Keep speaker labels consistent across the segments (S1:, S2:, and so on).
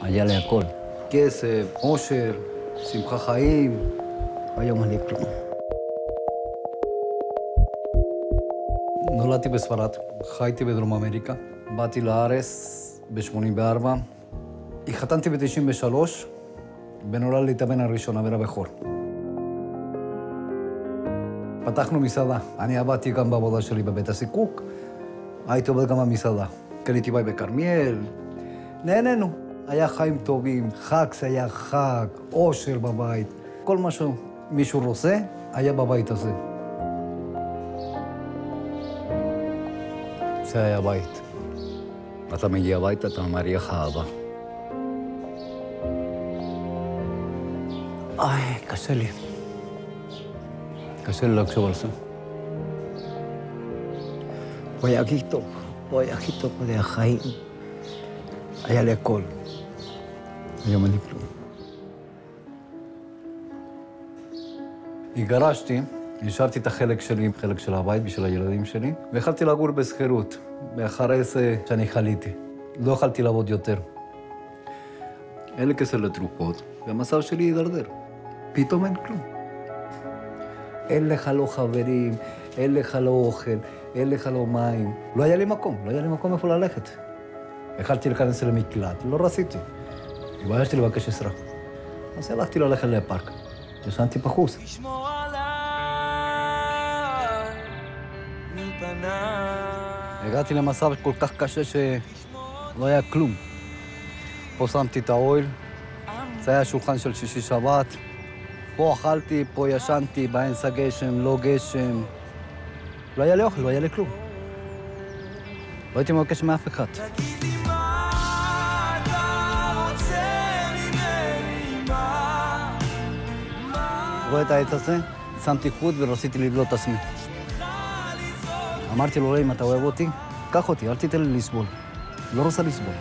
S1: היה לי הכל. כסף, עושר, שמחה חיים. היום אני כלום. נולדתי בספרד, חייתי בדרום אמריקה. באתי לארץ ב-84. התחתנתי ב-93, ונולד לי את הבן הראשון, אברה בכור. פתחנו מסעדה. אני עבדתי גם בעבודה שלי בבית הזיקוק. הייתי עובד גם במסעדה. קניתי בית בכרמיאל. נהנינו. היה חיים טובים, חג היה חג, עושר בבית. כל מה שמישהו רוצה, היה בבית הזה. זה היה בית. אתה מגיע הביתה, אתה מריח אהבה. קשה לי. קשה לי לחשוב על זה. הוא היה הכי טוב. הוא היה הכי טוב מדעי החיים. היה לי הכל. היום אני כלום. התגרשתי, השארתי את החלק שלי, חלק של הבית בשביל הילדים שלי, והחלטתי לגור בשכירות, ואחרי זה שאני חליתי. לא יכולתי לעבוד יותר. אין לי כסף לתרופות, והמצב שלי הידרדר. פתאום אין כלום. אין לך לא חברים, אין לך לא אוכל, אין לך לא מים. לא היה לי מקום איפה ללכת. יכלתי להיכנס למקלט, לא רציתי. התביישתי לבקש עזרה. אז הלכתי ללכת לפארק. ישנתי בחוץ. הגעתי למצב כל כך קשה שלא היה כלום. פה שמתי את האוהל, זה היה שולחן של שישי שבת. פה אכלתי, פה ישנתי, באמצע גשם, לא גשם. לא היה לי אוכל, לא היה לי כלום. לא הייתי מבקש מאף אחד. רואה את העץ הזה, שמתי חוט ורציתי לבלוט את עצמי. אמרתי לו, אם אתה אוהב אותי, קח אותי, אל תיתן לי לסבול. לא רוצה לסבול.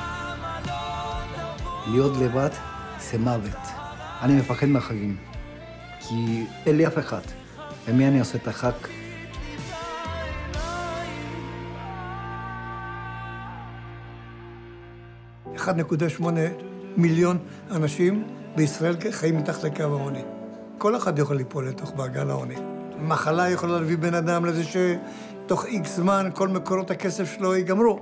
S1: להיות לבד זה מוות. אני מפחד מהחגים, כי אין לי אף אחד. למי אני עושה את החג?
S2: 1.8 מיליון אנשים בישראל חיים מתחת לקו העוני. כל אחד יכול ליפול לתוך מעגל העוני. מחלה יכולה להביא בן אדם לזה שתוך איקס זמן כל מקורות הכסף שלו ייגמרו.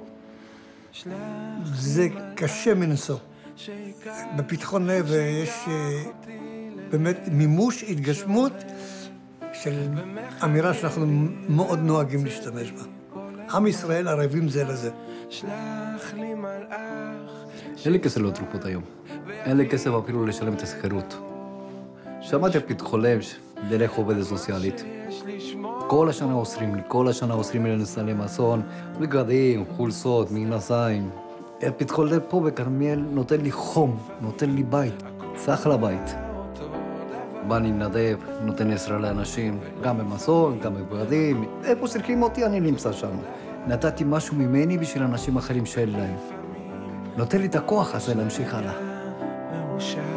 S2: זה קשה מנשוא. בפתחון לב יש באמת מימוש, התגשמות של אמירה שאנחנו מאוד נוהגים להשתמש בה. עם ישראל ערבים זה לזה.
S1: אין לי כסף לתרופות היום. אין לי כסף אפילו לשלם את השכירות. שמעתי פתחון לב דרך עובדת סוציאלית. כל השנה עוזרים לי לנסלם אסון, בגדים, חולצות, מכנסיים. פתחון לב פה בכרמיאל נותן לי חום, נותן לי בית. זה אחלה בית. בא להתנדב, נותן עזרה לאנשים, גם במזון, גם בבגדים. איפה צריכים אותי, אני נמצא שם. נתתי משהו ממני בשביל אנשים אחרים שאין להם. נותן לי את הכוח הזה להמשיך הלאה.